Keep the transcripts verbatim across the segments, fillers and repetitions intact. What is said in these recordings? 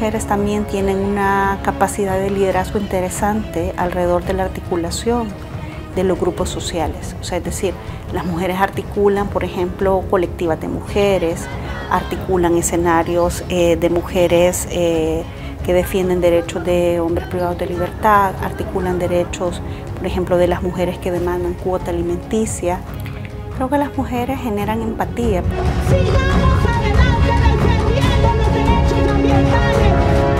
mujeres también tienen una capacidad de liderazgo interesante alrededor de la articulación de los grupos sociales. O sea, es decir, las mujeres articulan, por ejemplo, colectivas de mujeres, articulan escenarios eh, de mujeres eh, que defienden derechos de hombres privados de libertad, articulan derechos, por ejemplo, de las mujeres que demandan cuota alimenticia. Creo que las mujeres generan empatía. Sigamos adelante defendiendo los derechos ambientales.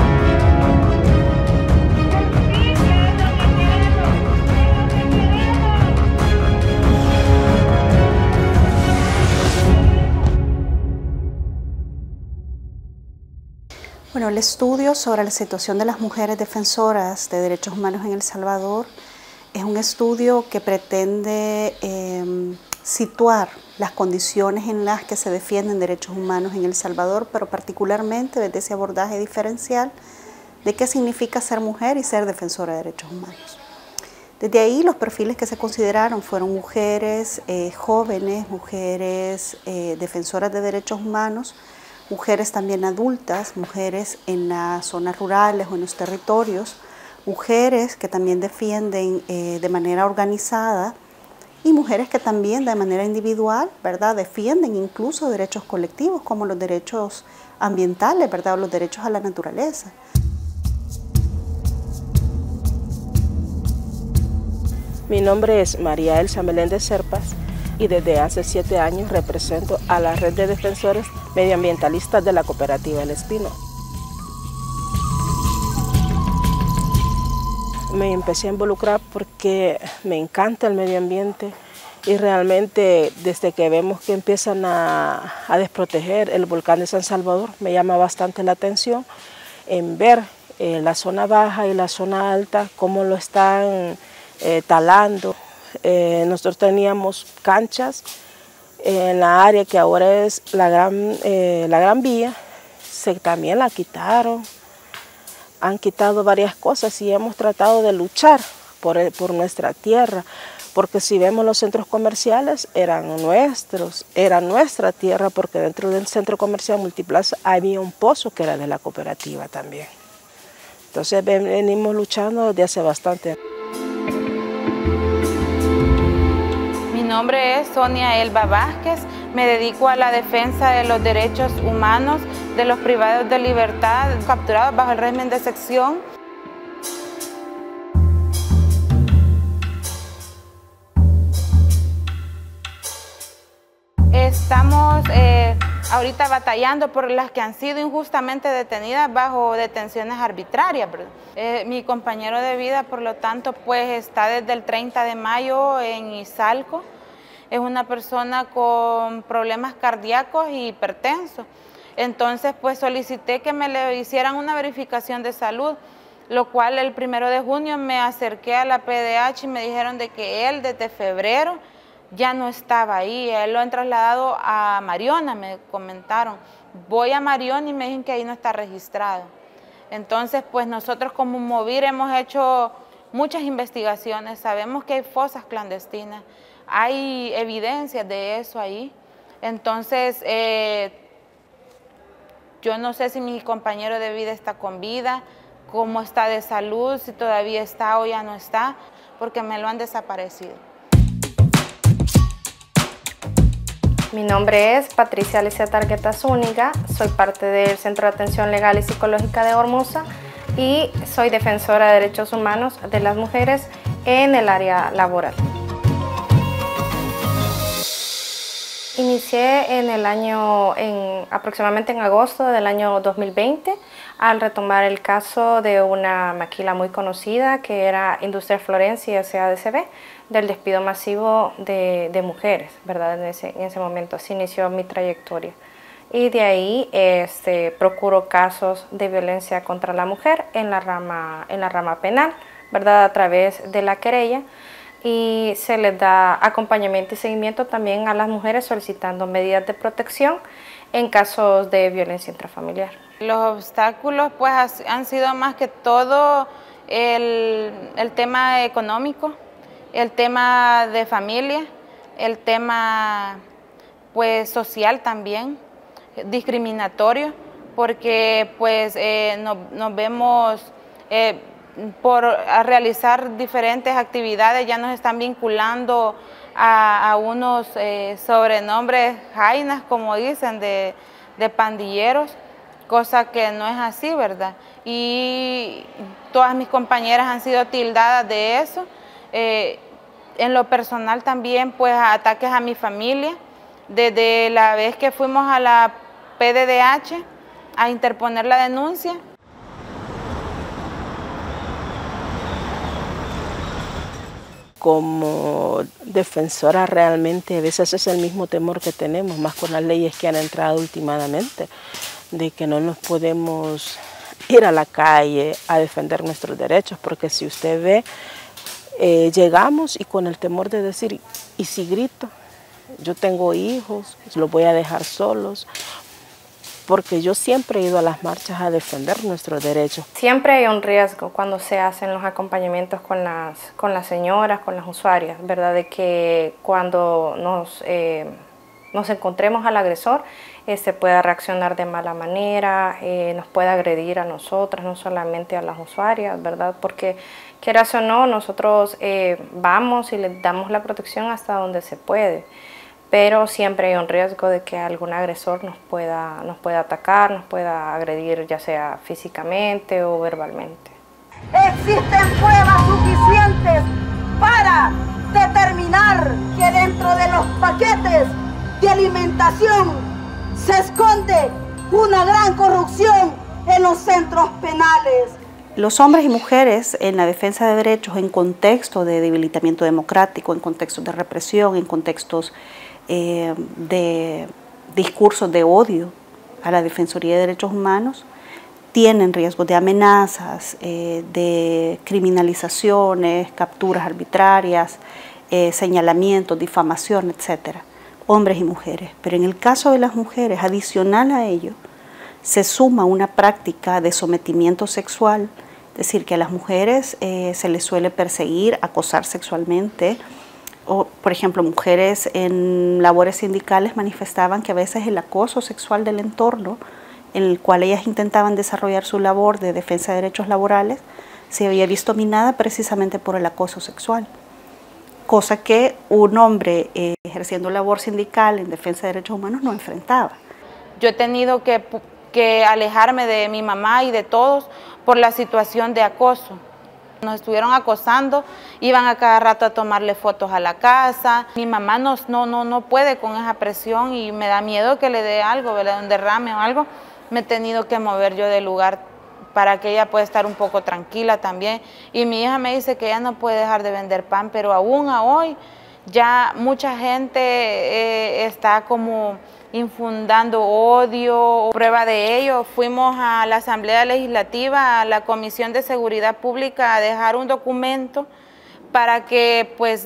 Bueno, el estudio sobre la situación de las mujeres defensoras de derechos humanos en El Salvador es un estudio que pretende eh, situar las condiciones en las que se defienden derechos humanos en El Salvador, pero particularmente desde ese abordaje diferencial de qué significa ser mujer y ser defensora de derechos humanos. Desde ahí los perfiles que se consideraron fueron mujeres eh, jóvenes, mujeres eh, defensoras de derechos humanos, mujeres también adultas, mujeres en las zonas rurales o en los territorios, mujeres que también defienden eh, de manera organizada y mujeres que también de manera individual, ¿verdad?, defienden incluso derechos colectivos como los derechos ambientales, ¿verdad?, o los derechos a la naturaleza. Mi nombre es María Elsa Meléndez Serpas y desde hace siete años represento a la red de defensores medioambientalistas de la cooperativa El Espino. Me empecé a involucrar porque me encanta el medio ambiente y realmente desde que vemos que empiezan a, a desproteger el volcán de San Salvador me llama bastante la atención en ver eh, la zona baja y la zona alta, cómo lo están eh, talando. Eh, nosotros teníamos canchas en la área que ahora es la Gran, eh, la gran Vía, se, también la quitaron, han quitado varias cosas y hemos tratado de luchar por, el, por nuestra tierra, porque si vemos los centros comerciales eran nuestros, era nuestra tierra, porque dentro del centro comercial Multiplaza había un pozo que era de la cooperativa también. Entonces venimos luchando desde hace bastante. Mi nombre es Sonia Elba Vázquez, me dedico a la defensa de los derechos humanos de los privados de libertad capturados bajo el régimen de sección. Estamos eh, ahorita batallando por las que han sido injustamente detenidas bajo detenciones arbitrarias. Eh, mi compañero de vida, por lo tanto, pues está desde el treinta de mayo en Izalco. Es una persona con problemas cardíacos y hipertenso. Entonces, pues solicité que me le hicieran una verificación de salud, lo cual el primero de junio me acerqué a la P D H y me dijeron de que él desde febrero ya no estaba ahí. Él lo han trasladado a Mariona, me comentaron. Voy a Mariona y me dicen que ahí no está registrado. Entonces, pues nosotros como Movir hemos hecho muchas investigaciones, sabemos que hay fosas clandestinas. Hay evidencias de eso ahí. Entonces, eh, yo no sé si mi compañero de vida está con vida, cómo está de salud, si todavía está o ya no está, porque me lo han desaparecido. Mi nombre es Patricia Alicia Targueta Zúñiga, soy parte del Centro de Atención Legal y Psicológica de Hormosa y soy defensora de derechos humanos de las mujeres en el área laboral. Inicié en el año, en, aproximadamente en agosto del año dos mil veinte, al retomar el caso de una maquila muy conocida que era Industria Florencia y S A D C B, del despido masivo de, de mujeres, ¿verdad? En ese, en ese momento así inició mi trayectoria. Y de ahí este, procuro casos de violencia contra la mujer en la rama, en la rama penal, ¿verdad? A través de la querella. Y se les da acompañamiento y seguimiento también a las mujeres solicitando medidas de protección en casos de violencia intrafamiliar. Los obstáculos pues han sido más que todo el, el tema económico, el tema de familia, el tema pues social también, discriminatorio, porque pues eh, no, nos vemos eh, por a realizar diferentes actividades, ya nos están vinculando a, a unos eh, sobrenombres jainas, como dicen, de, de pandilleros, cosa que no es así, ¿verdad? Y todas mis compañeras han sido tildadas de eso. Eh, en lo personal también, pues, ataques a mi familia. Desde la vez que fuimos a la P D D H a interponer la denuncia. Como defensora realmente a veces es el mismo temor que tenemos, más con las leyes que han entrado últimamente, de que no nos podemos ir a la calle a defender nuestros derechos, porque si usted ve, eh, llegamos y con el temor de decir, ¿y si grito? Yo tengo hijos, los voy a dejar solos, porque yo siempre he ido a las marchas a defender nuestros derechos. Siempre hay un riesgo cuando se hacen los acompañamientos con las, con las señoras, con las usuarias, ¿verdad? De que cuando nos, eh, nos encontremos al agresor, este pueda reaccionar de mala manera, eh, nos pueda agredir a nosotras, no solamente a las usuarias, ¿verdad? Porque quieras o no, nosotros eh, vamos y les damos la protección hasta donde se puede. Pero siempre hay un riesgo de que algún agresor nos pueda, nos pueda atacar, nos pueda agredir, ya sea físicamente o verbalmente. Existen pruebas suficientes para determinar que dentro de los paquetes de alimentación se esconde una gran corrupción en los centros penales. Los hombres y mujeres en la defensa de derechos en contexto de debilitamiento democrático, en contextos de represión, en contextos Eh, de discursos de odio a la Defensoría de Derechos Humanos, tienen riesgo de amenazas, eh, de criminalizaciones, capturas arbitrarias, eh, señalamientos, difamación, etcétera, hombres y mujeres. Pero en el caso de las mujeres, adicional a ello, se suma una práctica de sometimiento sexual, es decir, que a las mujeres eh, se les suele perseguir, acosar sexualmente. O, por ejemplo, mujeres en labores sindicales manifestaban que a veces el acoso sexual del entorno en el cual ellas intentaban desarrollar su labor de defensa de derechos laborales se había visto minada precisamente por el acoso sexual, cosa que un hombre eh, ejerciendo labor sindical en defensa de derechos humanos no enfrentaba. Yo he tenido que, que alejarme de mi mamá y de todos por la situación de acoso. Nos estuvieron acosando, iban a cada rato a tomarle fotos a la casa. Mi mamá no, no, no, no puede con esa presión y me da miedo que le dé algo, ¿verdad? Un derrame o algo. Me he tenido que mover yo del lugar para que ella pueda estar un poco tranquila también. Y mi hija me dice que ella no puede dejar de vender pan, pero aún a hoy ya mucha gente eh, está como infundando odio. Prueba de ello, fuimos a la Asamblea Legislativa, a la Comisión de Seguridad Pública, a dejar un documento para que pues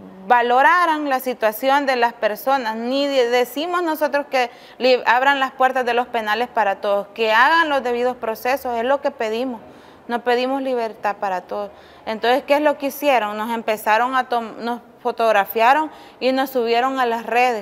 valoraran la situación de las personas. Ni decimos nosotros que abran las puertas de los penales para todos, que hagan los debidos procesos, es lo que pedimos. No pedimos libertad para todos. Entonces, ¿qué es lo que hicieron? Nos empezaron a nos fotografiaron y nos subieron a las redes,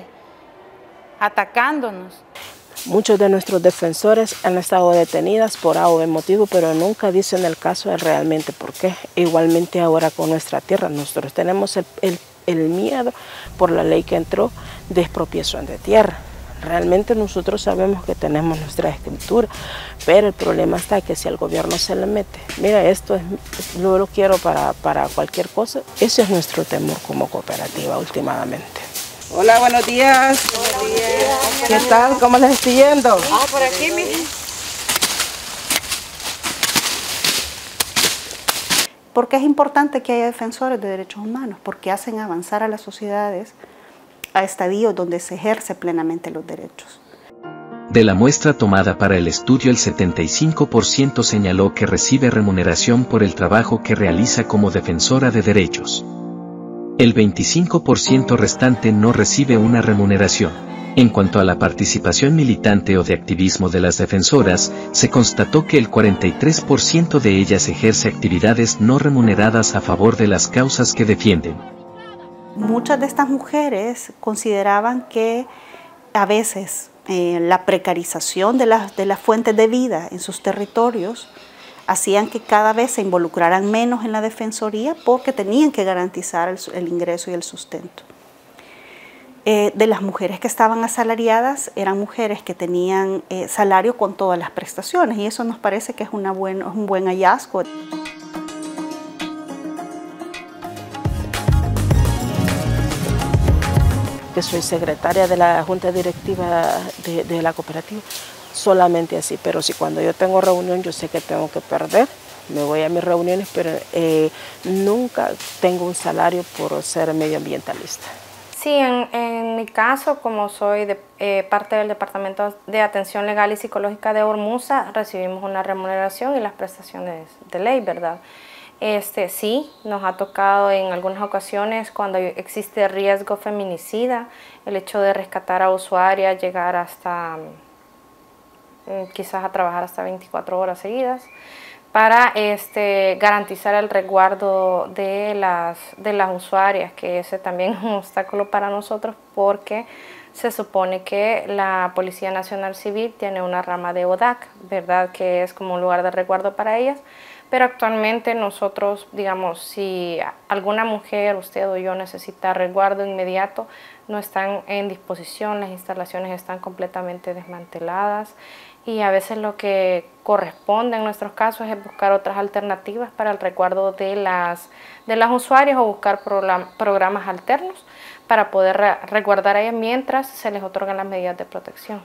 atacándonos. Muchos de nuestros defensores han estado detenidas por A o B motivo, pero nunca dicen el caso de realmente por qué. Igualmente ahora con nuestra tierra, nosotros tenemos el, el, el miedo por la ley que entró de expropiación de tierra. Realmente nosotros sabemos que tenemos nuestra escritura, pero el problema está que si el gobierno se le mete, mira, esto es, yo lo quiero para, para cualquier cosa, ese es nuestro temor como cooperativa últimamente. Hola, buenos días. Buenos días. ¿Qué tal? ¿Cómo les estoy yendo? Ah, por aquí, mija. ¿Por qué es importante que haya defensores de derechos humanos? Porque hacen avanzar a las sociedades a estadios donde se ejerce plenamente los derechos. De la muestra tomada para el estudio, el setenta y cinco por ciento señaló que recibe remuneración por el trabajo que realiza como defensora de derechos. El veinticinco por ciento restante no recibe una remuneración. En cuanto a la participación militante o de activismo de las defensoras, se constató que el cuarenta y tres por ciento de ellas ejerce actividades no remuneradas a favor de las causas que defienden. Muchas de estas mujeres consideraban que a veces eh, la precarización de las, de las fuentes de vida en sus territorios, hacían que cada vez se involucraran menos en la defensoría porque tenían que garantizar el, el ingreso y el sustento. Eh, de las mujeres que estaban asalariadas, eran mujeres que tenían eh, salario con todas las prestaciones, y eso nos parece que es una buen, un buen hallazgo. Que soy secretaria de la Junta Directiva de, de la cooperativa, solamente así, pero si cuando yo tengo reunión yo sé que tengo que perder, me voy a mis reuniones, pero eh, nunca tengo un salario por ser medioambientalista. Sí, en, en mi caso, como soy de, eh, parte del Departamento de Atención Legal y Psicológica de Ormusa, recibimos una remuneración y las prestaciones de ley, ¿verdad? Este, sí, nos ha tocado en algunas ocasiones cuando existe riesgo feminicida, el hecho de rescatar a usuarias, llegar hasta, quizás a trabajar hasta veinticuatro horas seguidas, para este, garantizar el resguardo de las, de las usuarias, que ese también es un obstáculo para nosotros porque se supone que la Policía Nacional Civil tiene una rama de O D A C, ¿verdad? Que es como un lugar de resguardo para ellas, pero actualmente nosotros, digamos, si alguna mujer, usted o yo, necesita resguardo inmediato, no están en disposición, las instalaciones están completamente desmanteladas, y a veces lo que corresponde en nuestros casos es buscar otras alternativas para el resguardo de las, de las usuarias o buscar programas alternos para poder resguardar a ellas mientras se les otorgan las medidas de protección.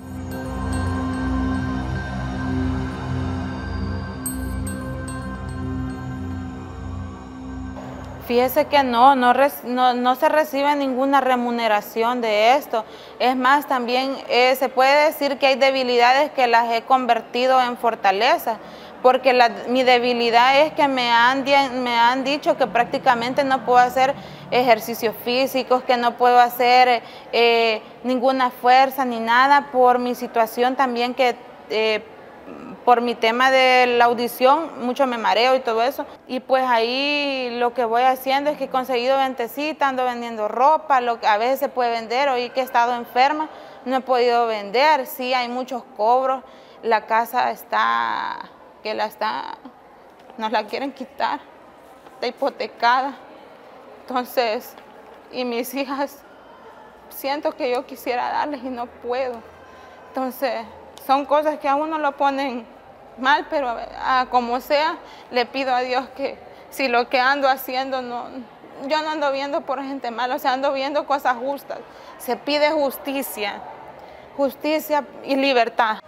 Fíjese que no, no, no, no se recibe ninguna remuneración de esto. Es más, también eh, se puede decir que hay debilidades que las he convertido en fortaleza, porque la, mi debilidad es que me han, me han dicho que prácticamente no puedo hacer ejercicios físicos, que no puedo hacer eh, ninguna fuerza ni nada por mi situación también que... Eh, por mi tema de la audición, mucho me mareo y todo eso. Y pues ahí lo que voy haciendo es que he conseguido ventecita, ando vendiendo ropa, lo que a veces se puede vender. Hoy que he estado enferma, no he podido vender. Sí, hay muchos cobros. La casa está, que la está, nos la quieren quitar, está hipotecada. Entonces, y mis hijas, siento que yo quisiera darles y no puedo. Entonces, son cosas que a uno lo ponen mal, pero a, a como sea, le pido a Dios que si lo que ando haciendo, no, yo no ando viendo por gente mala, o sea, ando viendo cosas justas. Se pide justicia, justicia y libertad.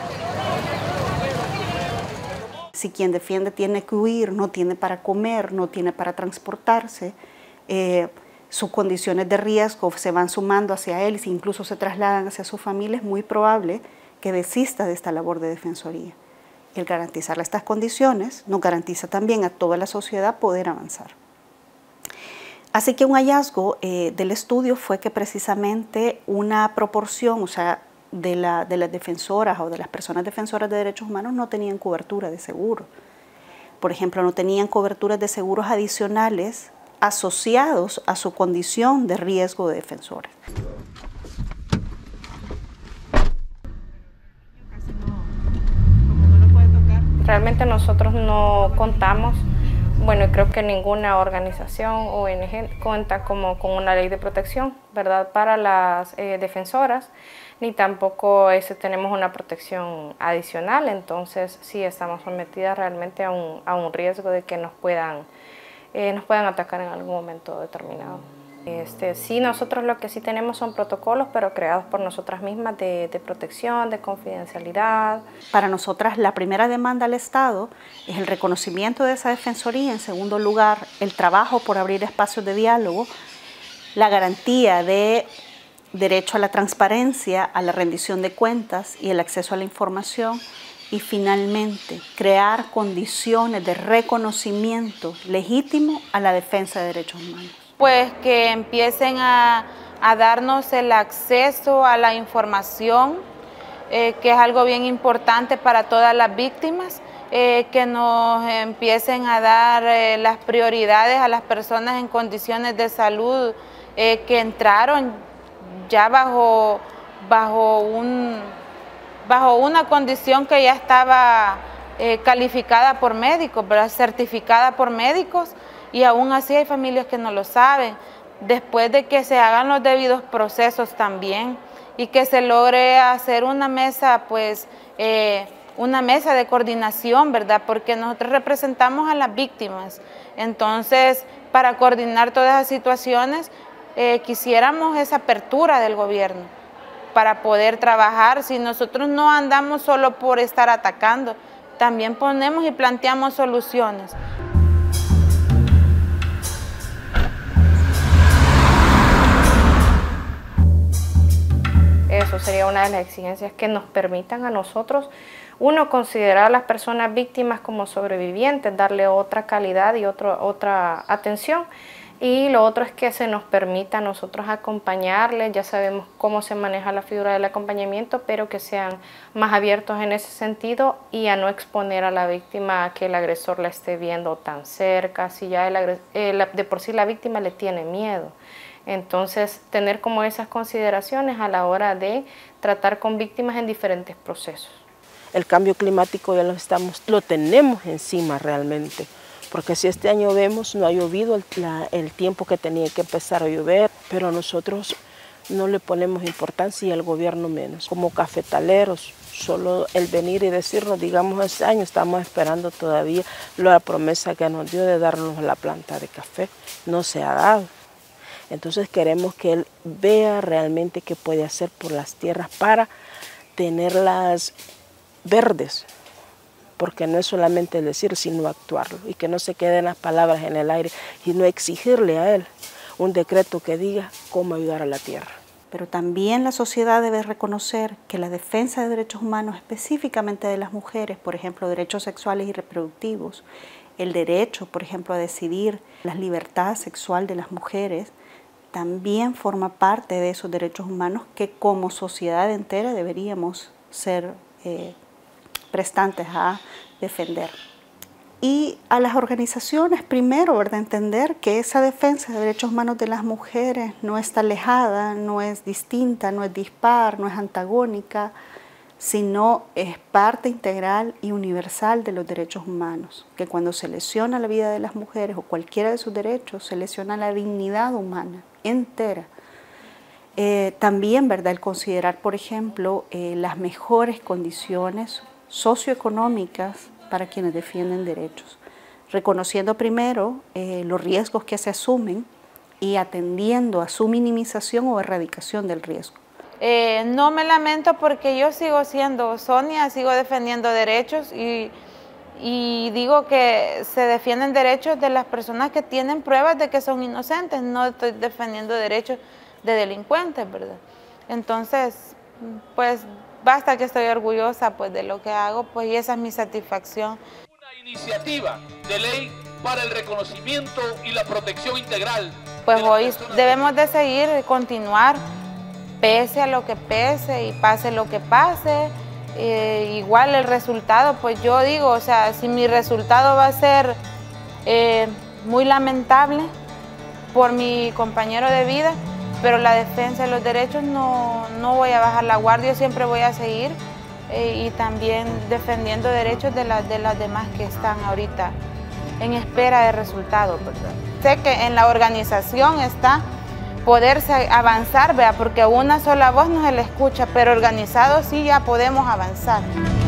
Si quien defiende tiene que huir, no tiene para comer, no tiene para transportarse, eh, sus condiciones de riesgo se van sumando hacia él, si incluso se trasladan hacia su familia, es muy probable que desista de esta labor de defensoría. Y el garantizarle estas condiciones nos garantiza también a toda la sociedad poder avanzar. Así que un hallazgo eh, del estudio fue que precisamente una proporción, o sea, de, la, de las defensoras o de las personas defensoras de derechos humanos no tenían cobertura de seguro. Por ejemplo, no tenían coberturas de seguros adicionales asociados a su condición de riesgo de defensores. Realmente nosotros no contamos, bueno, creo que ninguna organización o O N G cuenta como con una ley de protección, ¿verdad?, para las eh, defensoras, ni tampoco ese, tenemos una protección adicional, entonces sí estamos sometidas realmente a un, a un riesgo de que nos puedan, eh, nos puedan atacar en algún momento determinado. Este, sí, nosotros lo que sí tenemos son protocolos, pero creados por nosotras mismas de, de protección, de confidencialidad. Para nosotras la primera demanda al Estado es el reconocimiento de esa defensoría, en segundo lugar el trabajo por abrir espacios de diálogo, la garantía de derecho a la transparencia, a la rendición de cuentas y el acceso a la información, y finalmente crear condiciones de reconocimiento legítimo a la defensa de derechos humanos. Pues que empiecen a, a darnos el acceso a la información, eh, que es algo bien importante para todas las víctimas, eh, que nos empiecen a dar eh, las prioridades a las personas en condiciones de salud eh, que entraron ya bajo, bajo, un, bajo una condición que ya estaba eh, calificada por médicos, ¿verdad? Certificada por médicos, y aún así hay familias que no lo saben. Después de que se hagan los debidos procesos también y que se logre hacer una mesa, pues, eh, una mesa de coordinación, ¿verdad? Porque nosotros representamos a las víctimas. Entonces, para coordinar todas esas situaciones, eh, quisiéramos esa apertura del gobierno para poder trabajar. Si nosotros no andamos solo por estar atacando, también ponemos y planteamos soluciones. Eso sería una de las exigencias, que nos permitan a nosotros, uno, considerar a las personas víctimas como sobrevivientes, darle otra calidad y otro, otra atención. Y lo otro es que se nos permita a nosotros acompañarles. Ya sabemos cómo se maneja la figura del acompañamiento, pero que sean más abiertos en ese sentido y a no exponer a la víctima a que el agresor la esté viendo tan cerca, si ya el, eh, de por sí la víctima le tiene miedo. Entonces, tener como esas consideraciones a la hora de tratar con víctimas en diferentes procesos. El cambio climático ya lo, estamos, lo tenemos encima realmente, porque si este año vemos, no ha llovido el, la, el tiempo que tenía que empezar a llover, pero nosotros no le ponemos importancia y el gobierno menos. Como cafetaleros, solo el venir y decirnos, digamos, este año estamos esperando todavía la promesa que nos dio de darnos la planta de café, no se ha dado. Entonces queremos que él vea realmente qué puede hacer por las tierras para tenerlas verdes, porque no es solamente decir, sino actuarlo, y que no se queden las palabras en el aire, sino exigirle a él un decreto que diga cómo ayudar a la tierra. Pero también la sociedad debe reconocer que la defensa de derechos humanos, específicamente de las mujeres, por ejemplo, derechos sexuales y reproductivos, el derecho, por ejemplo, a decidir, la libertad sexual de las mujeres, también forma parte de esos derechos humanos que como sociedad entera deberíamos ser eh, prestantes a defender. Y a las organizaciones, primero, ¿verdad?, entender que esa defensa de derechos humanos de las mujeres no está alejada, no es distinta, no es dispar, no es antagónica, sino es parte integral y universal de los derechos humanos, que cuando se lesiona la vida de las mujeres o cualquiera de sus derechos, se lesiona la dignidad humana entera. Eh, también, ¿verdad?, el considerar, por ejemplo, eh, las mejores condiciones socioeconómicas para quienes defienden derechos, reconociendo primero eh, los riesgos que se asumen y atendiendo a su minimización o erradicación del riesgo. Eh, no me lamento porque yo sigo siendo Sonia, sigo defendiendo derechos y, y digo que se defienden derechos de las personas que tienen pruebas de que son inocentes, no estoy defendiendo derechos de delincuentes, ¿verdad? Entonces, pues basta que estoy orgullosa pues, de lo que hago, pues y esa es mi satisfacción. Una iniciativa de ley para el reconocimiento y la protección integral. Pues hoy debemos de seguir, de continuar, pese a lo que pese y pase lo que pase, eh, igual el resultado, pues yo digo, o sea, si mi resultado va a ser eh, muy lamentable por mi compañero de vida, pero la defensa de los derechos no, no voy a bajar la guardia, siempre voy a seguir eh, y también defendiendo derechos de, la, de las demás que están ahorita en espera de resultados, ¿verdad? Sé que en la organización está poderse avanzar, ¿verdad? Porque una sola voz no se le escucha, pero organizados sí ya podemos avanzar.